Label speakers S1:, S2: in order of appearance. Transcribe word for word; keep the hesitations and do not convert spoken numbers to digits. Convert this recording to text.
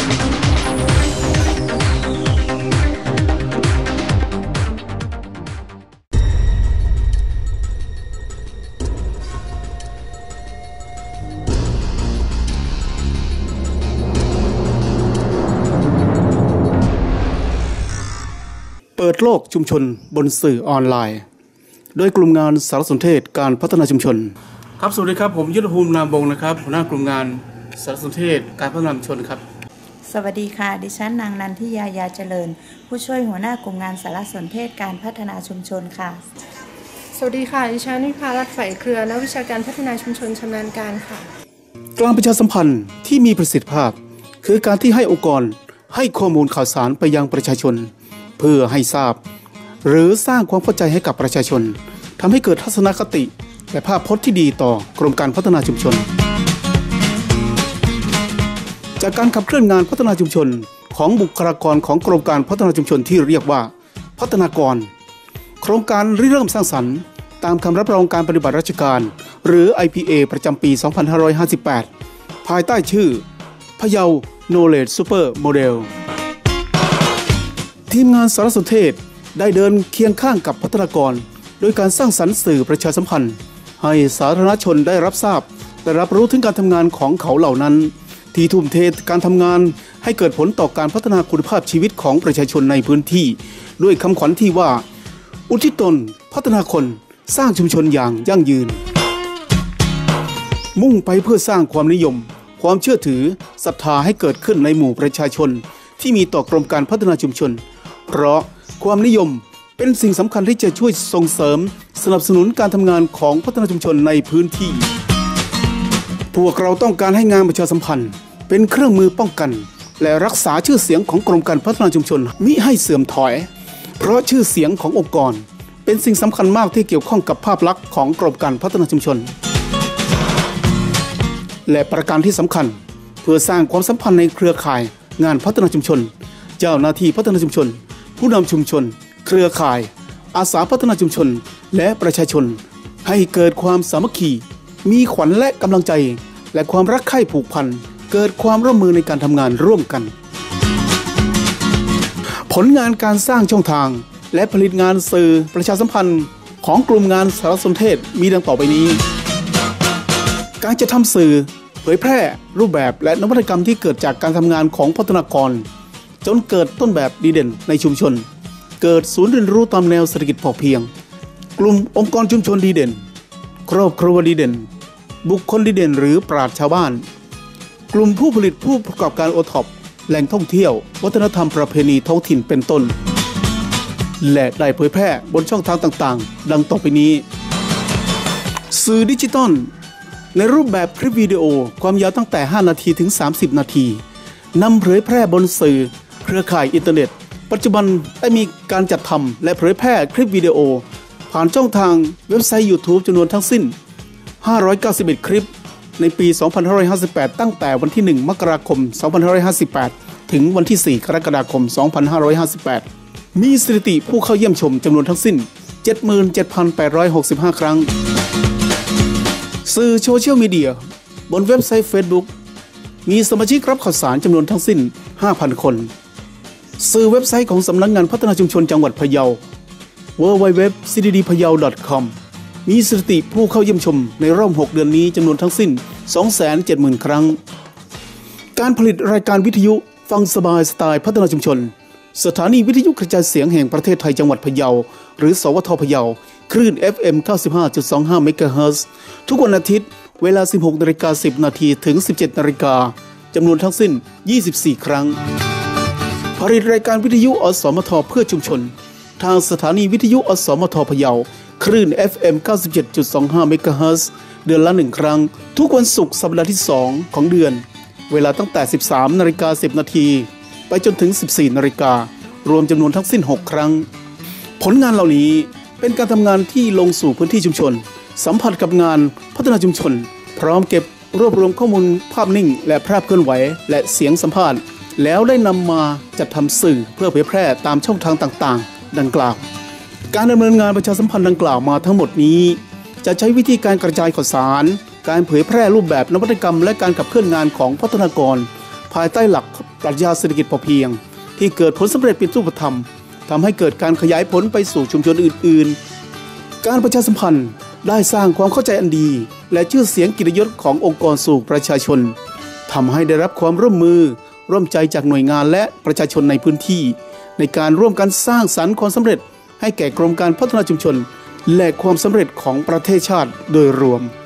S1: เปิดโลกชุมชนบนสื่อออนไลน์โดยกลุ่มงานสารสนเทศการพัฒนาชุมชนครับสวัสดีครับผมยุทธภูมินามวงศ์นะครับหัวหน้ากลุ่มงานสารสนเทศการพัฒนาชุมชนครับ
S2: สวัสดีค่ะดิฉันนางนันทิยายาเจริญผู้ช่วยหัวหน้ากลุ่มงานสารสนเทศการพัฒนาชุมชนค่ะ
S3: สวัสดีค่ะดิฉันวิภารัตน์ ไฝเครือนักวิชาการพัฒนาชุมชนชำนาญการค่ะ
S1: การประชาสัมพันธ์ที่มีประสิทธิภาพคือการที่ให้องค์กรให้ข้อมูลข่าวสารไปยังประชาชนเพื่อให้ทราบหรือสร้างความเข้าใจให้กับประชาชนทำให้เกิดทัศนคติและภาพพจน์ที่ดีต่อกรมการพัฒนาชุมชนจากการขับเคลื่อนงานพัฒนาชุมชนของบุคลากรของกรมการพัฒนาชุมชนที่เรียกว่าพัฒนากรโครงการริเริ่มสร้างสรรค์ตามคำรับรองการปฏิบัติราชการหรือ ไอ พี เอ ประจำปี สองพันห้าร้อยห้าสิบแปด ภายใต้ชื่อพะเยา Knowledge Super Model ทีมงานสารสนเทศได้เดินเคียงข้างกับพัฒนากรโดยการสร้างสรรค์สื่อประชาสัมพันธ์ให้สาธารณชนได้รับทราบและรับรู้ถึงการทำงานของเขาเหล่านั้นที่ทุ่มเทการทำงานให้เกิดผลต่อการพัฒนาคุณภาพชีวิตของประชาชนในพื้นที่ด้วยคำขวัญที่ว่าอุทิศตนพัฒนาคนสร้างชุมชนอย่างยั่งยืนมุ่งไปเพื่อสร้างความนิยมความเชื่อถือศรัทธาให้เกิดขึ้นในหมู่ประชาชนที่มีต่อกรมการพัฒนาชุมชนเพราะความนิยมเป็นสิ่งสำคัญที่จะช่วยส่งเสริมสนับสนุนการทำงานของพัฒนาชุมชนในพื้นที่พวกเราต้องการให้งานประชาสัมพันธ์เป็นเครื่องมือป้องกันและรักษาชื่อเสียงของกรมการพัฒนาชุมชนมิให้เสื่อมถอยเพราะชื่อเสียงขององค์กรเป็นสิ่งสำคัญมากที่เกี่ยวข้องกับภาพลักษณ์ของกรมการพัฒนาชุมชนและประการที่สำคัญเพื่อสร้างความสัมพันธ์ในเครือข่ายงานพัฒนาชุมชนเจ้าหน้าที่พัฒนาชุมชนผู้นำชุมชนเครือข่ายอาสาพัฒนาชุมชนและประชาชนให้เกิดความสามัคคีมีขวัญและกำลังใจและความรักใคร่ผูกพันเกิดความร่วมมือในการทำงานร่วมกันผลงานการสร้างช่องทางและผลิตงานสื่อประชาสัมพันธ์ของกลุ่มงานสารสนเทศมีดังต่อไปนี้การจะทำสื่อเผยแพร่รูปแบบและนวัตกรรมที่เกิดจากการทำงานของพัฒนากรจนเกิดต้นแบบดีเด่นในชุมชนเกิดศูนย์เรียนรู้ตามแนวเศรษฐกิจพอเพียงกลุ่มองค์กรชุมชนดีเด่นครอบครัวดีเด่นบุคคลดีเด่นหรือปราชญ์ชาวบ้านกลุ่มผู้ผลิตผู้ประกอบการโอท็อปแหล่งท่องเที่ยววัฒนธรรมประเพณีท้องถิ่นเป็นต้นและได้เผยแพร่บนช่องทางต่างๆดังต่อไปนี้สื่อดิจิตอลในรูปแบบคลิปวิดีโอความยาวตั้งแต่ห้านาทีถึงสามสิบนาทีนำเผยแพร่บนสื่อเครือข่ายอินเทอร์เน็ตปัจจุบันได้มีการจัดทำและเผยแพร่คลิปวิดีโอผ่านช่องทางเว็บไซต์ YouTube จำนวนทั้งสิ้นห้าร้อยเก้าสิบเอ็ดคลิปในปี สองพันห้าร้อยห้าสิบแปด ตั้งแต่วันที่ หนึ่ง มกราคม สองพันห้าร้อยห้าสิบแปด ถึงวันที่ สี่ กรกฎาคม สองพันห้าร้อยห้าสิบแปด มีสถิติผู้เข้าเยี่ยมชมจำนวนทั้งสิ้น เจ็ดหมื่นเจ็ดพันแปดร้อยหกสิบห้า ครั้งสื่อโซเชียลมีเดียบนเว็บไซต์ Facebook มีสมาชิกรับข่าวสารจำนวนทั้งสิ้น ห้าพัน คนสื่อเว็บไซต์ของสำนักงานพัฒนาชุมชนจังหวัดพะเยา ดับเบิลยู ดับเบิลยู ดับเบิลยู ดอท ซี ดี ดี พะเยา ดอท คอม มีสถิติผู้เข้าเยี่ยมชมในรอบหกเดือนนี้จำนวนทั้งสิ้น สองแสนเจ็ดหมื่น ครั้งการผลิตรายการวิทยุฟังสบายสไตล์พัฒนาชุมชนสถานีวิทยุกระจายเสียงแห่งประเทศไทยจังหวัดพะเยาหรือสวทพะเยาคลื่น เอฟ เอ็ม เก้าสิบห้าจุดสองห้า เมกะเฮิรตซ์ ทุกวันอาทิตย์เวลา สิบหกนาฬิกาสิบนาที ถึง สิบเจ็ดนาฬิกาจำนวนทั้งสิ้น ยี่สิบสี่ ครั้งผลิตรายการวิทยุอสมทเพื่อชุมชนทางสถานีวิทยุอสมทพะเยาคลื่น เอฟ เอ็ม เก้าสิบเจ็ดจุดสองห้า เมกะเฮิรตซ์ เดือนละหนึ่งครั้งทุกวันศุกร์สัปดาห์ที่สองของเดือนเวลาตั้งแต่ สิบสามนาฬิกาสิบนาทีไปจนถึง สิบสี่นาฬิการวมจำนวนทั้งสิ้นหกครั้งผลงานเหล่านี้เป็นการทำงานที่ลงสู่พื้นที่ชุมชนสัมผัสกับงานพัฒนาชุมชนพร้อมเก็บรวบรวมข้อมูลภาพนิ่งและภาพเคลื่อนไหวและเสียงสัมภาษณ์แล้วได้นำมาจัดทำสื่อเพื่อเผยแพร่ตามช่องทางต่างๆดังกล่าวการดำเนินงานประชาสัมพันธ์ดังกล่าวมาทั้งหมดนี้จะใช้วิธีการกระจายข่าวสารการเผยแพร่รูปแบบนวัตกรรมและการขับเคลื่อนงานของพัฒนากรภายใต้หลักปรัชญาเศรษฐกิจพอเพียงที่เกิดผลสำเร็จเป็นรูปธรรมทำให้เกิดการขยายผลไปสู่ชุมชนอื่นๆการประชาสัมพันธ์ได้สร้างความเข้าใจอันดีและชื่อเสียงเกียรติยศขององค์กรสู่ประชาชนทำให้ได้รับความร่วมมือร่วมใจจากหน่วยงานและประชาชนในพื้นที่ในการร่วมกันสร้างสรรค์ความสำเร็จให้แก่กรมการพัฒนาชุมชนและความสำเร็จของประเทศชาติโดยรวม